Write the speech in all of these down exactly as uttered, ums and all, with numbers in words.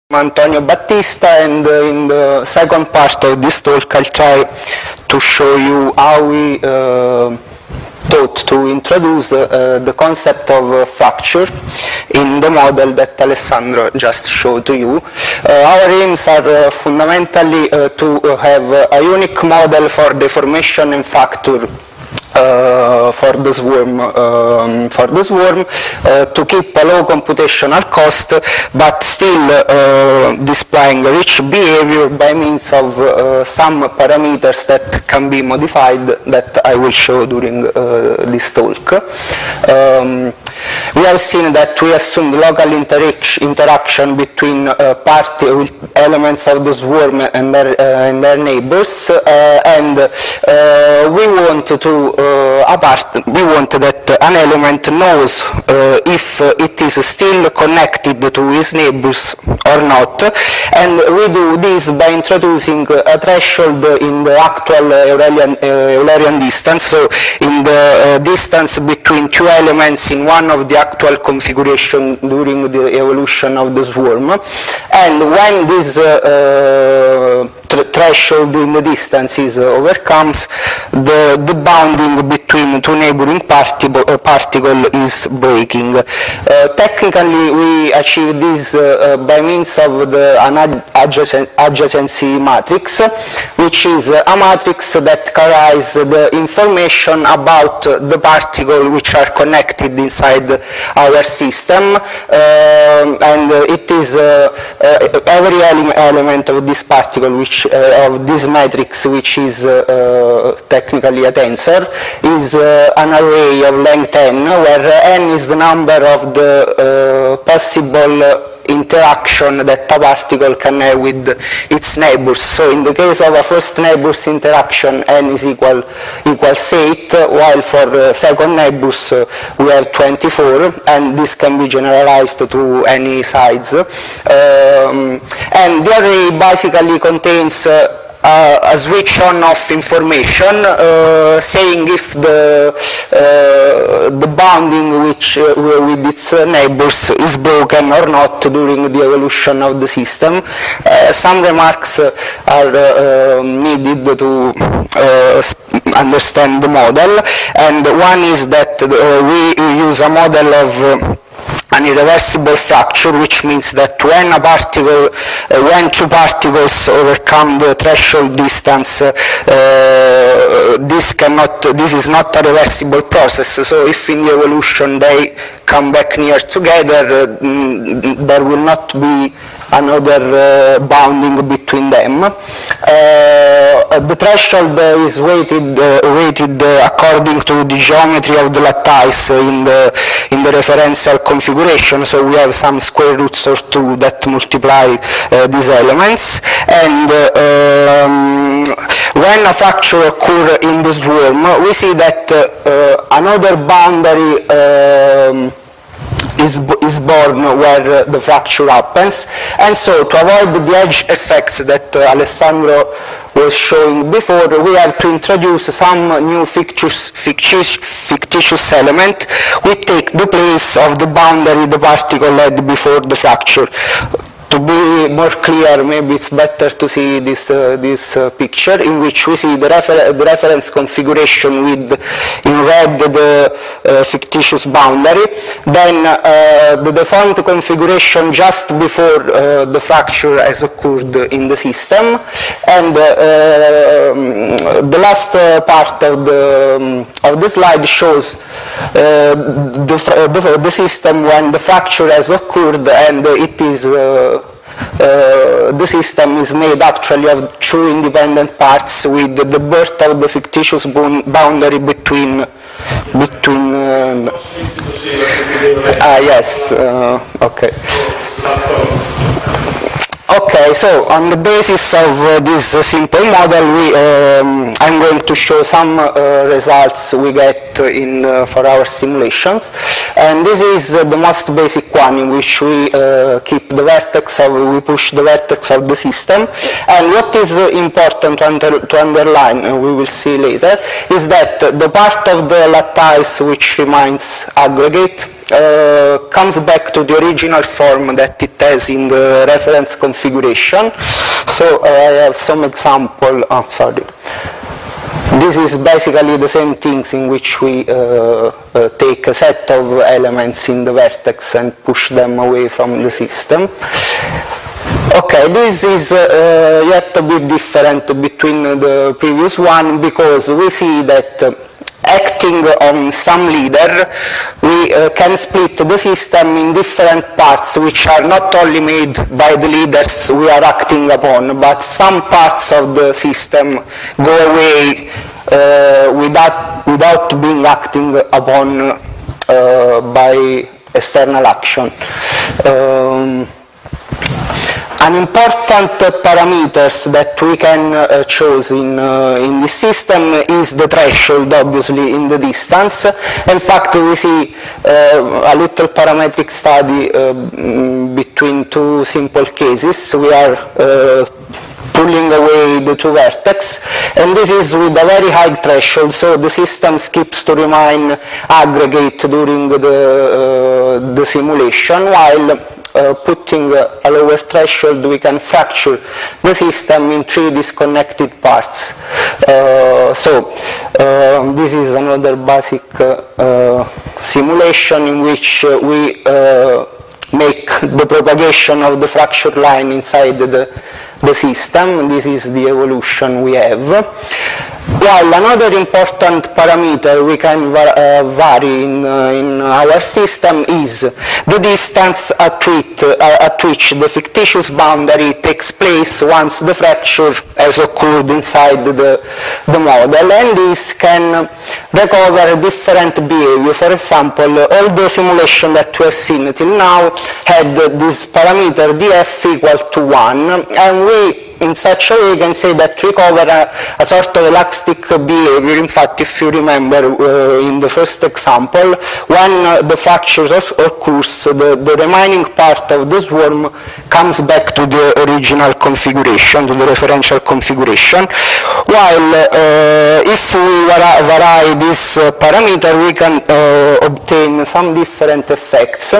Antonio Battista, and uh, in the second part of this talk I'll try to show you how we uh, thought to introduce uh, the concept of uh, fracture in the model that Alessandro just showed to you. Uh, our aims are uh, fundamentally uh, to uh, have a unique model for deformation and fracture Uh, for the swarm, um, for the swarm uh, to keep a low computational cost, but still uh, displaying rich behavior by means of uh, some parameters that can be modified that I will show during uh, this talk. Um, we have seen that we assumed local interac interaction between uh, party elements of the swarm and their, uh, and their neighbors, uh, and uh, we want to uh, apart, we want that an element knows uh, if it is still connected to its neighbors or not, and we do this by introducing a threshold in the actual Eulerian, uh, Eulerian distance, so in the uh, distance between two elements in one of the actual configuration during the evolution of the swarm. And when this uh, uh, threshold in the distance is uh, overcomes, the, the bounding between two neighboring particle, uh, particle is breaking. Uh, technically, we achieve this uh, uh, by means of the an adjacent, adjacency matrix, which is a matrix that carries the information about the particles which are connected inside our system, uh, and it is uh, uh, every ele element of this particle, which uh, of this matrix, which is uh, uh, technically a tensor, is uh, an array of length n, where n is the number of the uh, possible uh, interaction that a particle can have with its neighbors. So in the case of a first neighbors interaction, n is equal equals eight, while for uh, second neighbors uh, we have twenty-four, and this can be generalized to any size. Um, and the array basically contains uh, Uh, a switch on off information uh, saying if the uh, the bounding which uh, with its uh, neighbors is broken or not during the evolution of the system. Uh, some remarks uh, are uh, needed to uh, understand the model, and one is that uh, we use a model of uh, an irreversible fracture, which means that when a particle, uh, when two particles overcome the threshold distance, uh, uh, this cannot, this is not a reversible process. So if in the evolution they come back near together, uh, there will not be another uh, bounding between them. Uh, the threshold uh, is weighted, uh, weighted uh, according to the geometry of the lattice in the in the referential configuration. So we have some square roots or two that multiply uh, these elements. And uh, um, when a fracture occurs in the swarm, we see that uh, uh, another boundary um, Is, is born where uh, the fracture happens. And so to avoid the edge effects that uh, Alessandro was showing before, we have to introduce some new fictitious, fictitious, fictitious element which take the place of the boundary the particle had before the fracture. To be more clear, maybe it's better to see this, uh, this uh, picture in which we see the, refer the reference configuration with in red the uh, fictitious boundary, then uh, the deformed configuration just before uh, the fracture has occurred in the system, and uh, um, the last uh, part of the, um, of the slide shows uh, the, the, the system when the fracture has occurred, and it is uh, Uh, the system is made actually of two independent parts with the birth of the fictitious boundary between between uh, ah yes uh, okay Okay, so on the basis of uh, this uh, simple model, we, um, I'm going to show some uh, results we get in, uh, for our simulations. And this is uh, the most basic one, in which we uh, keep the vertex of, we push the vertex of the system. And what is uh, important to, under, to underline, and we will see later, is that the part of the lattice which remains aggregate uh, comes back to the original form that it has in the reference configuration. So uh, I have some example, oh, sorry. This is basically the same things in which we uh, uh, take a set of elements in the vertex and push them away from the system. Okay, this is uh, yet a bit different between the previous one, because we see that uh, acting on some leader, we uh, can split the system in different parts which are not only made by the leaders we are acting upon, but some parts of the system go away uh, without, without being acting upon uh, by external action. Um, An important uh, parameters that we can uh, choose in, uh, in this system is the threshold, obviously, in the distance. In fact, we see uh, a little parametric study uh, between two simple cases. We are uh, pulling away the two vertex, and this is with a very high threshold, so the system skips to remain aggregate during the, uh, the simulation, while Uh, putting uh, a lower threshold, we can fracture the system in three disconnected parts. Uh, so uh, this is another basic uh, uh, simulation in which uh, we uh, make the propagation of the fracture line inside the, the system. This is the evolution we have. While another important parameter we can var uh, vary in, uh, in our system is the distance at which, uh, at which the fictitious boundary takes place once the fracture has occurred inside the, the model, and this can recover different behavior. For example, all the simulation that we have seen till now had this parameter df equal to one, and we in such a way can say that we cover a, a sort of elastic behavior. In fact, if you remember uh, in the first example, when uh, the fracture occurs, the, the remaining part of the swarm comes back to the original configuration, to the referential configuration, while uh, if we vary this uh, parameter, we can uh, obtain some different effects.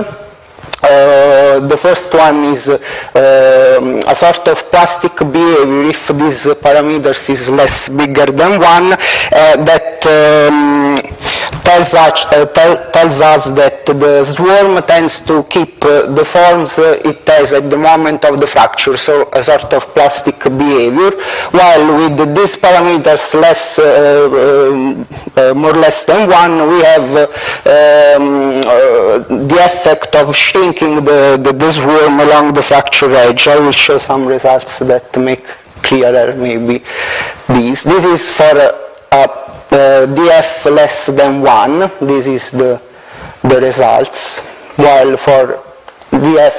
Uh, the first one is uh, a sort of plastic behavior if this parameters is less bigger than one, uh, that um, tells us, uh, tell, tells us that the swarm tends to keep uh, the forms uh, it has at the moment of the fracture, so a sort of plastic behavior, while with these parameters less, uh, uh, uh, more or less than one, we have uh, um, uh, the effect of shrinking the, the, the swarm along the fracture edge. I will show some results that make clearer maybe these. This is for uh, uh, Uh, df less than one, this is the, the results, while for df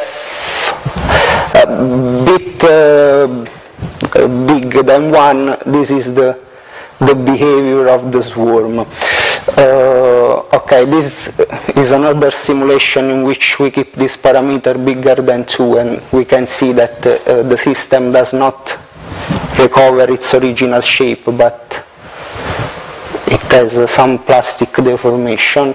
a bit uh, big than one, this is the, the behavior of the swarm. Uh, okay, this is another simulation in which we keep this parameter bigger than two, and we can see that uh, the system does not recover its original shape, but it has uh, some plastic deformation.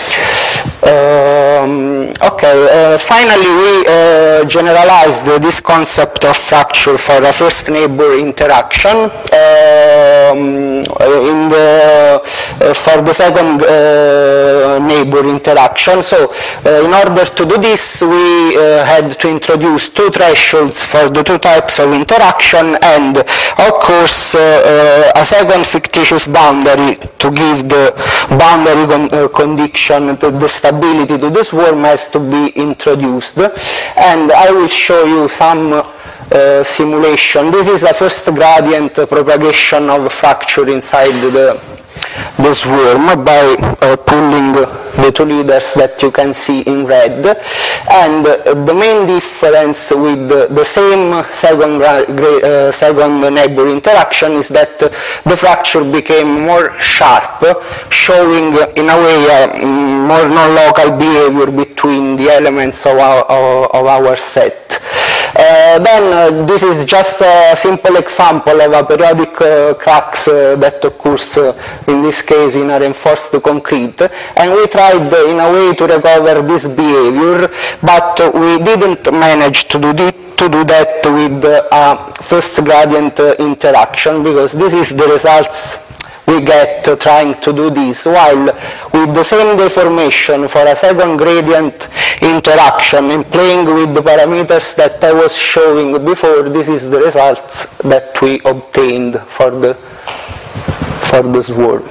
Um, okay, uh, finally we uh, generalized uh, this concept of fracture for a first neighbor interaction. Um, in the, uh, for the second uh, neighbor interaction. So uh, in order to do this, we uh, had to introduce two thresholds for the two types of interaction, and of course uh, uh, a second fictitious boundary to give the boundary con uh, condition, to the stability to the swarm has to be introduced, and I will show you some uh, simulation. This is a first gradient propagation of fracture inside the, the swarm by uh, pulling the two leaders that you can see in red, and uh, the main difference with the, the same second, uh, second neighbor interaction is that uh, the fracture became more sharp, showing uh, in a way a um, more non-local behavior between the elements of our, of our set. Uh, then uh, this is just a simple example of a periodic uh, cracks uh, that occurs uh, in this case in a reinforced concrete, and we tried uh, in a way to recover this behavior, but uh, we didn't manage to do this to do that with uh, a first gradient uh, interaction, because this is the results we get uh, trying to do this, while with the same deformation for a second gradient interaction and playing with the parameters that I was showing before, this is the results that we obtained for the for the swarm.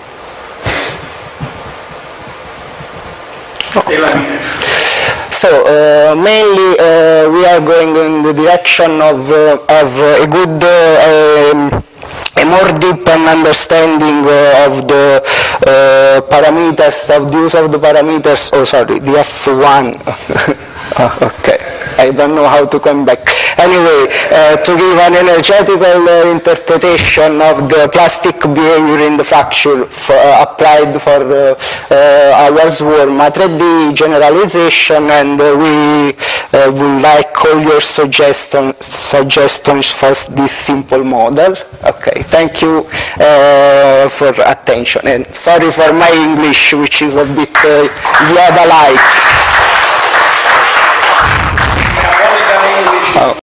Okay. So uh, mainly uh, we are going in the direction of, uh, of uh, a good, uh, um, a more deep understanding uh, of the uh, parameters, of the use of the parameters, oh sorry, the F one, oh, okay. I don't know how to come back. Anyway, uh, to give an energetical uh, interpretation of the plastic behavior in the fracture for, uh, applied for uh, uh, our swarm, a three D generalization, and uh, we uh, would like all your suggestion, suggestions for this simple model. Okay, thank you uh, for attention, and sorry for my English, which is a bit uh, Yoda-like.